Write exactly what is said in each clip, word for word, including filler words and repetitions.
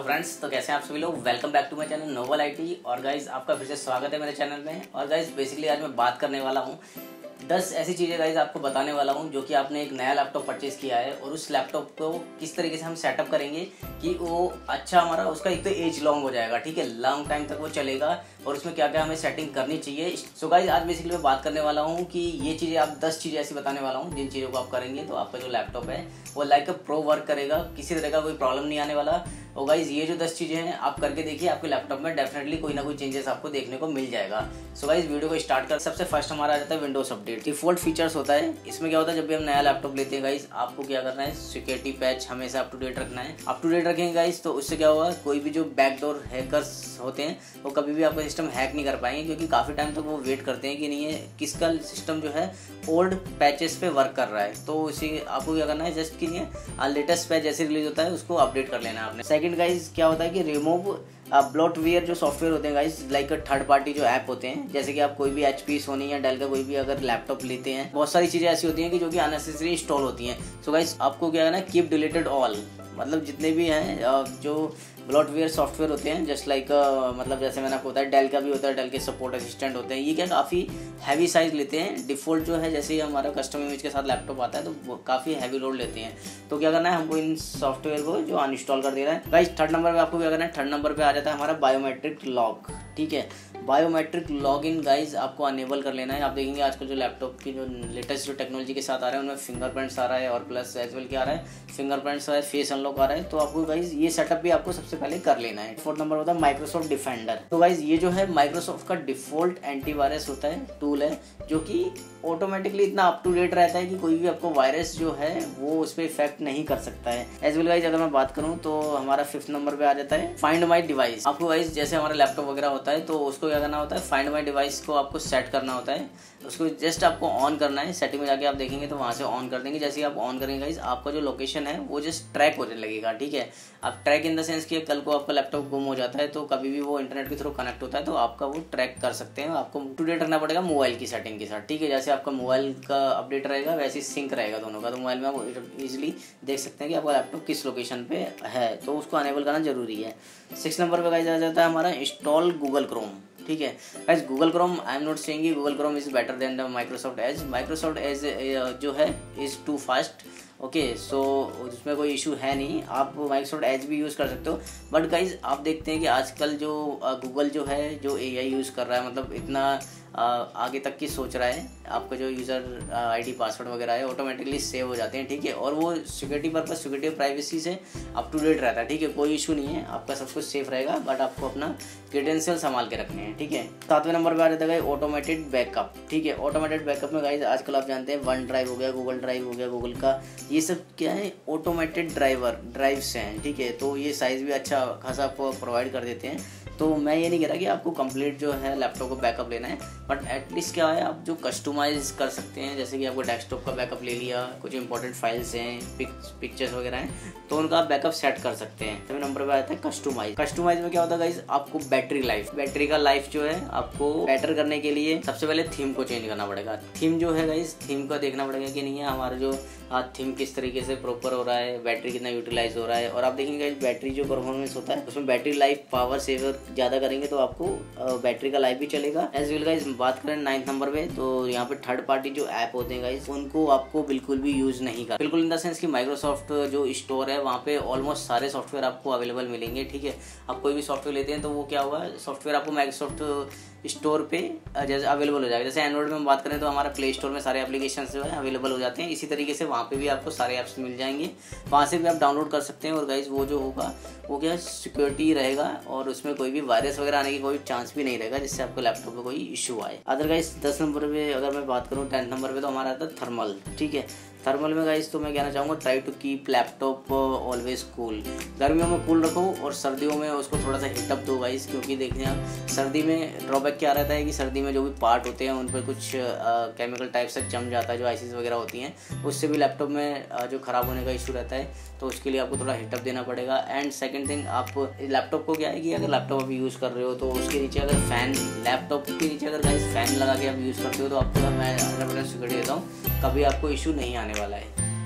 Friends, तो कैसे हैं आप सभी लोग। Welcome back to my channel Noble IT. और गाइज आपका फिर से स्वागत है मेरे चैनल में। और गाइज बेसिकली आज मैं बात करने वाला हूँ दस ऐसी चीज़ें गाइज आपको बताने वाला हूँ जो कि आपने एक नया लैपटॉप परचेज़ किया है और उस लैपटॉप को किस तरीके से हम सेटअप करेंगे कि वो अच्छा हमारा उसका एक तो एज लॉन्ग हो जाएगा, ठीक है, लॉन्ग टाइम तक वो चलेगा और उसमें क्या क्या हमें सेटिंग करनी चाहिए। सो गाइज आज बेसिकली मैं बात करने वाला हूँ कि ये चीज़ें आप दस चीज़ें ऐसी बताने वाला हूँ जिन चीज़ों को आप करेंगे तो आपका जो लैपटॉप है वो लाइक अ प्रो वर्क करेगा, किसी तरह का कोई प्रॉब्लम नहीं आने वाला। और गाइज ये जो दस चीज़ें हैं आप करके देखिए, आपके लैपटॉप में डेफिनेटली कोई ना कोई चेंजेस आपको देखने को मिल जाएगा। सो गाइज वीडियो को स्टार्ट कर सबसे फर्स्ट हमारा आ जाता है विंडोज अपडेट। डिफॉल्ट फीचर्स होता है इसमें। क्या होता है जब भी हम नया लैपटॉप लेते हैं गाइज आपको क्या करना है, सिक्योरिटी पैच हमेशा अप टू डेट रखना है। अप टू डेट रखेंगे गाइज तो उससे क्या होगा, कोई भी जो बैकडोर हैकर्स होते हैं वो कभी भी आपका सिस्टम हैक नहीं कर पाएंगे, क्योंकि काफ़ी टाइम तक वो वेट करते हैं कि नहीं है किसका सिस्टम जो है ओल्ड पैचेस पे वर्क कर रहा है। तो इसी आपको क्या करना है, जस्ट कि नहीं लेटेस्ट पैच जैसे रिलीज होता है उसको अपडेट कर लेना है आपने। सेकंड गाइज क्या होता है कि रिमूव ब्लोटवेयर जो सॉफ्टवेयर होते हैं गाइज, लाइक थर्ड पार्टी जो ऐप होते हैं, जैसे कि आप कोई भी एचपी, सोनी या डेल का कोई भी अगर लैपटॉप लेते हैं, बहुत सारी चीज़ें ऐसी होती हैं कि जो कि अननेसेसरी इंस्टॉल होती हैं। सो गाइज आपको क्या करना है, कीप डिलीटेड ऑल, मतलब जितने भी हैं जो ब्लोटवेयर सॉफ्टवेयर होते हैं, जस्ट लाइक मतलब जैसे मैंने आपको बताया डेल का भी होता है, डेल के सपोर्ट असिस्टेंट होते हैं। ये क्या काफ़ी हैवी साइज लेते हैं, डिफ़ॉल्ट जो है जैसे ही हमारा कस्टम इमेज के साथ लैपटॉप आता है तो वो काफ़ी हैवी लोड लेते हैं। तो क्या करना है, हमको इन सॉफ्टवेयर को जो अनइंस्टॉल कर देना है। गाइस थर्ड नंबर पे आपको क्या करना है, थर्ड नंबर पे आ जाता है हमारा बायोमेट्रिक लॉक, ठीक है। बायोमेट्रिक लॉगिन गाइज आपको अनेबल कर लेना है। आप देखेंगे आजकल जो लैपटॉप की जो लेटेस्ट जो टेक्नोलॉजी के साथ आ रहा है उनमें फिंगरप्रिंट्स आ रहा है और प्लस एज वेल क्या आ रहा है, फिंगरप्रिंट्स आ रहा है, फेस अनलॉक आ रहा है। तो आपको गाइज ये सेटअप भी आपको सबसे पहले कर लेना है। फोर्थ नंबर होता है माइक्रोसॉफ्ट डिफेंडर। तो गाइज ये जो है माइक्रोसॉफ्ट का डिफॉल्ट एंटीवायरस होता है, टूल है, जो कि ऑटोमेटिकली इतना अप टू डेट रहता है कि कोई भी आपको वायरस जो है वो उस पर इफेक्ट नहीं कर सकता है। एज वेल गाइज अगर मैं बात करूँ तो हमारा फिफ्थ नंबर पे आ जाता है फाइंड माई डिवाइस। आपको गाइज जैसे हमारा लैपटॉप वगैरह होता है तो उसको क्या करना होता है, फाइंड माई डिवाइस को आपको सेट करना होता है। उसको जस्ट आपको ऑन करना है, सेटिंग में जाके आप देखेंगे तो वहाँ से ऑन कर देंगे। जैसे ही आप ऑन करेंगे गाइज आपका जो लोकेशन है वो जस्ट ट्रैक होने लगेगा, ठीक है। आप ट्रैक इन द सेंस कि कल को आपका लैपटॉप गुम हो जाता है तो कभी भी वो इंटरनेट के थ्रू कनेक्ट होता है तो आपका वो ट्रैक कर सकते हैं। आपको टू डेट रखना पड़ेगा मोबाइल की सेटिंग के साथ, ठीक है। जैसे आपका मोबाइल का अपडेट रहेगा वैसे ही सिंक रहेगा दोनों का, तो मोबाइल में आप इजीली देख सकते हैं कि आपका लैपटॉप किस लोकेशन पे है, तो उसको अनेबल करना जरूरी है। सिक्स नंबर पे गाइस आ जाता है हमारा इंस्टॉल गूगल क्रोम, ठीक है। Guys Google Chrome I am not saying Google Chrome is better than the Microsoft Edge. Microsoft Edge जो है is too fast, okay. So उसमें कोई इशू है नहीं, आप माइक्रोसॉफ्ट एज भी यूज़ कर सकते हो। बट गाइज आप देखते हैं कि आजकल जो गूगल जो है जो एआई यूज़ कर रहा है, मतलब इतना आ, आगे तक की सोच रहा है, आपका जो यूज़र आईडी पासवर्ड वगैरह है ऑटोमेटिकली सेव हो जाते हैं, ठीक है। और वो सिक्योरिटी पर्पस, सिक्योरिटी और प्राइवेसी से अप टू डेट रहता है, ठीक है। कोई इशू नहीं है, आपका सब कुछ सेफ रहेगा, बट आपको अपना क्रेडेंशियल संभाल के रखने हैं, ठीक है। सातवें नंबर पे आ जाता है ऑटोमेटेड बैकअप, ठीक है। ऑटोमेटेड बैकअप में गाइज आजकल आप जानते हैं वन ड्राइव हो गया, गूगल ड्राइव हो गया गूगल का, ये सब क्या है ऑटोमेटेड ड्राइवर ड्राइव्स हैं, ठीक है। तो ये साइज़ भी अच्छा खासा आपको प्रोवाइड कर देते हैं। तो मैं ये नहीं कह रहा कि आपको कंप्लीट जो है लैपटॉप को बैकअप लेना है, बट एटलीस्ट क्या है आप जो कस्टमाइज कर सकते हैं, जैसे कि आपको डेस्कटॉप का बैकअप ले लिया, कुछ इंपॉर्टेंट फाइल्स हैं, पिक्चर्स वगैरह हैं, तो उनका आप बैकअप सेट कर सकते हैं। तो नंबर पे आता है कस्टमाइज। कस्टमाइज में क्या होता है गाइज, आपको बैटरी लाइफ बैटरी का लाइफ जो है आपको बेटर करने के लिए सबसे पहले थीम को चेंज करना पड़ेगा। थीम जो है गाइज, थीम को देखना पड़ेगा कि नहीं है हमारा जो थीम किस तरीके से प्रॉपर हो रहा है, बैटरी कितना यूटिलाइज हो रहा है। और आप देखेंगे बैटरी जो परफॉर्मेंस होता है उसमें बैटरी लाइफ पावर सेवर ज़्यादा करेंगे तो आपको बैटरी का लाइफ भी चलेगा। एज वेल गाइज बात करें नाइन्थ नंबर पे, तो यहाँ पे थर्ड पार्टी जो ऐप होते हैं गाइज उनको आपको बिल्कुल भी यूज़ नहीं कर, बिल्कुल इन द सेंस कि माइक्रोसॉफ्ट जो स्टोर है वहाँ पे ऑलमोस्ट सारे सॉफ्टवेयर आपको अवेलेबल मिलेंगे, ठीक है। आप कोई भी सॉफ्टवेयर लेते हैं तो वो क्या होगा, सॉफ्टवेयर आपको माइक्रोसॉफ्ट स्टोर पे जैसे अवेलेबल हो जाएगा। जैसे एंड्रॉइड में हम बात करें तो हमारा प्ले स्टोर में सारे एप्लीकेशन जो है अवेलेबल हो जाते हैं, इसी तरीके से वहाँ पे भी आपको सारे ऐप्स मिल जाएंगे, वहाँ से भी आप डाउनलोड कर सकते हैं। और गाइज वो जो होगा वो क्या सिक्योरिटी रहेगा और उसमें कोई भी वायरस वगैरह आने की कोई चांस भी नहीं रहेगा जिससे आपको लैपटॉप पे कोई इशू आए। अदर गाइज दस नंबर पे अगर मैं बात करूँ, टेंथ नंबर पे तो हमारा आता है थर्मल, ठीक है। थर्मल में गाइस तो मैं कहना चाहूँगा try to keep laptop always cool. गर्मियों में कूल रखो और सर्दियों में उसको थोड़ा सा हीटअप दो गाइस, क्योंकि देखिए आप सर्दी में ड्रॉबैक क्या रहता है कि सर्दी में जो भी पार्ट होते हैं उन पर कुछ केमिकल टाइप से जम जाता है, जो आईसीज वगैरह होती हैं, उससे भी लैपटॉप में आ, जो ख़राब होने का इशू रहता है, तो उसके लिए आपको थोड़ा हीटअप देना पड़ेगा। एंड सेकेंड थिंग, आप लैपटॉप को क्या है कि अगर लैपटॉप आप यूज़ कर रहे हो तो उसके नीचे अगर फ़ैन, लैपटॉप के नीचे अगर गाइस फ़ैन लगा के आप यूज़ करते हो तो आपको मैं हंड्रेड परसेंट सिक्योरिटी देता हूँ, कभी आपको इशू नहीं आने वाला है।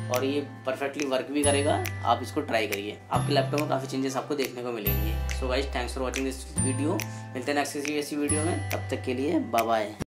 और ये परफेक्टली वर्क भी करेगा। आप इसको ट्राई करिए, आपके लैपटॉप में काफ़ी चेंजेस आपको देखने को मिलेंगे। So guys thanks for watching this video. मिलते हैं नेक्स्ट किसी ऐसी वीडियो में, तब तक के लिए बाय बाय।